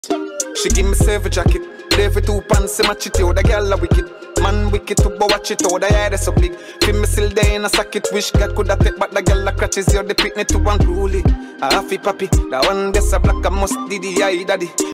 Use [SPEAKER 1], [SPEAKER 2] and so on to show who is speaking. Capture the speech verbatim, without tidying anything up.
[SPEAKER 1] She give me silver jacket, every two pants, say match it, yo, the girl a wicked. Man wicked to but watch it, oh, the head is so big. Feel me still there in a socket, wish God coulda take back the girl a crutches, yo, the picnic to unruly. A happy papi, that one that's a black, a must diddy, aye daddy.